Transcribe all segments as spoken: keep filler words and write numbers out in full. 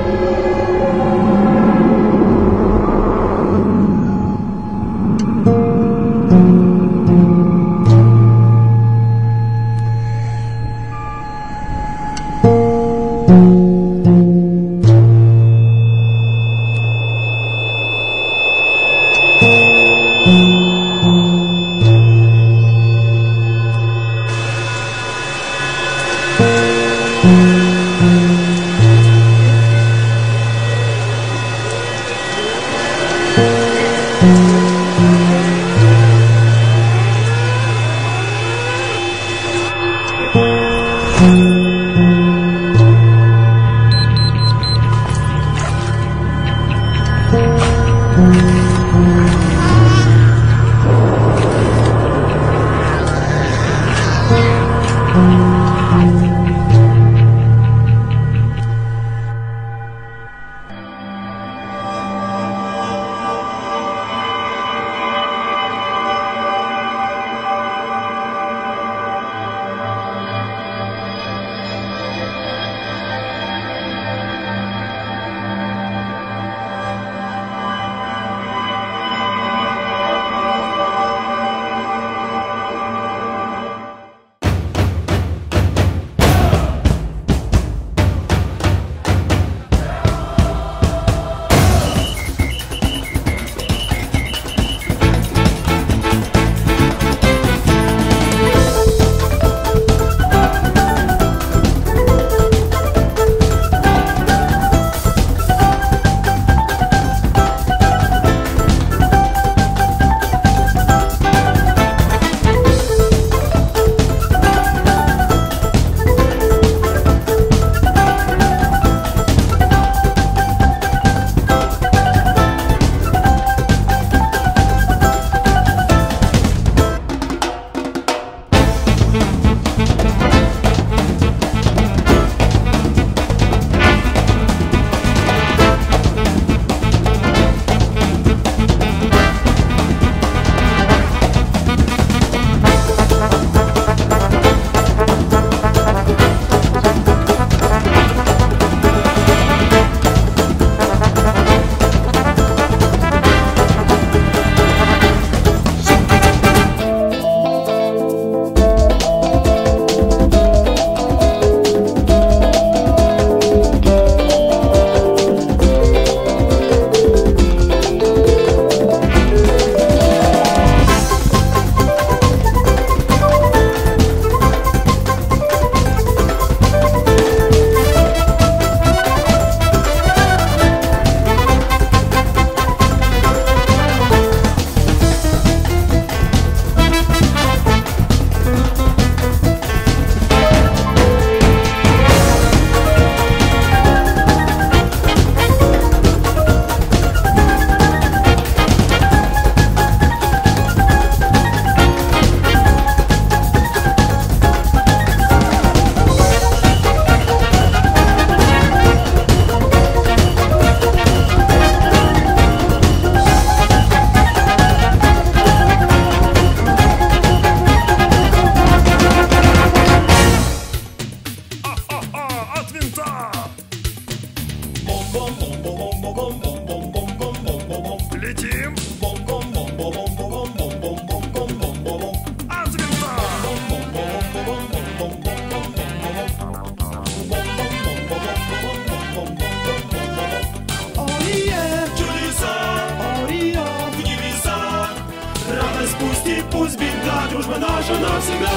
Пусть беда, дружба наша навсегда.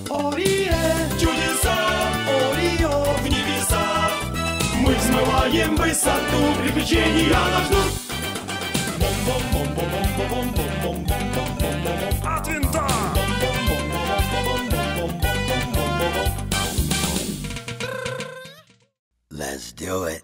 Ори, чудеса, ори-о, в небеса. Мы взмываем высоту, приключения нас ждут. От винта. Let's do it.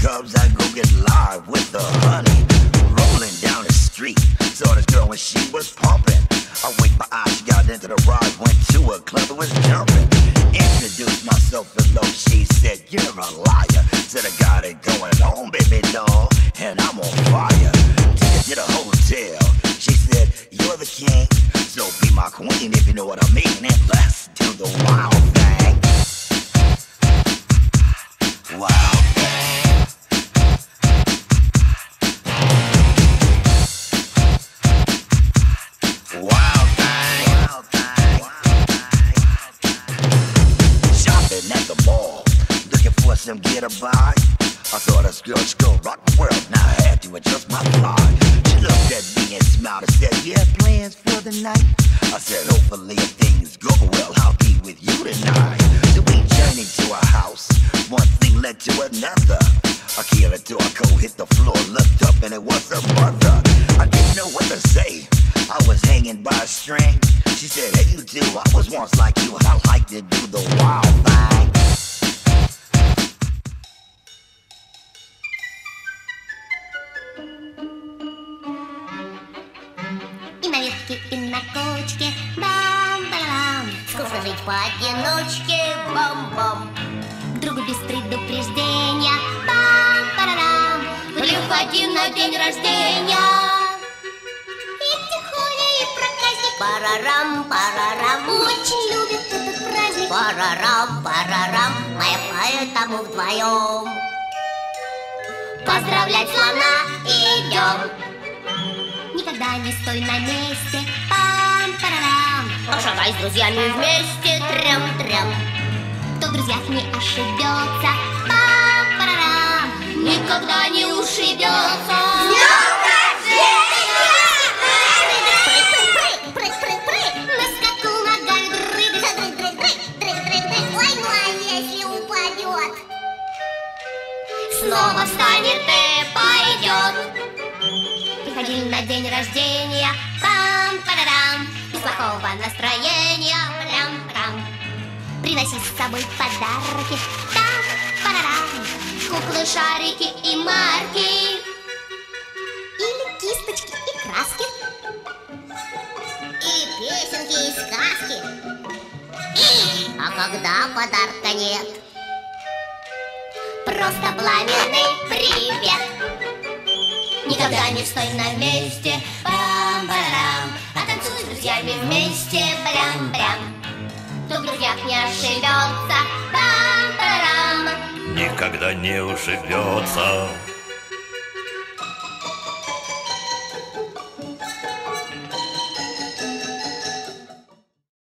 Cubs, I go get live with the honey. Rolling down the street, saw this girl when she was pumping. I winked my eye, she got into the ride, went to a club and was jumping. Introduced myself hello, she said, you're a liar. Said I got it going on, baby doll, and I'm on fire. Took her to the hotel, she said, you're the king, so be my queen if you know what I mean. And let's do the wild thing. Wild thing. Wild thing. Wild thing. Shopping at the mall, looking for some get a buy. I saw this girl, she go rock the world, now I had to adjust my fly. She looked at me and smiled and said, you have plans for the night? I said, hopefully if things go well, I'll be with you tonight. So we journeyed to a house, one thing led to another. I killed it till I go hit the floor, looked up and it was her mother. I didn't know what to say, I was hanging by a string. She said, hey you too, I was once like you, I like to do the wild thing. И на ветке, и на кочке, бам-барам. Скучно жить поодиночке, бам-бам. Другу без предупреждения, бам-барам. Приходи на день рождения. И тихоня, и проказник, парарам, парарам. Очень любит этот праздник, парарам, парарам. Мы поэтому вдвоем поздравлять слона идем. Никогда не стой на месте, пам-парарам. Пошагай с друзьями вместе, трям-трям. Кто в друзьях не ошибется, пам-парарам, никогда не ушибется. С днем рождения! Прыг, прыг, прыг, прыг, на скаку ногами дрыг, дрыг, дрыг, дрыг, дрыг, дрыг, дрыг. Ой, ну а если упадет, снова встанет и пойдет. Приходили на день рождения, пам-парарам, без плохого настроения, прям-прям. Приноси с собой подарки, там-парарам, куклы, шарики и марки. Или кисточки и краски. Или песенки и сказки. И, а когда подарка нет, просто пламенный привет. Никогда не стой на месте, бам-барам, а танцуй с друзьями вместе, брям-брям. Кто в друзьях не ошибется, бам-барам, никогда не ушибется.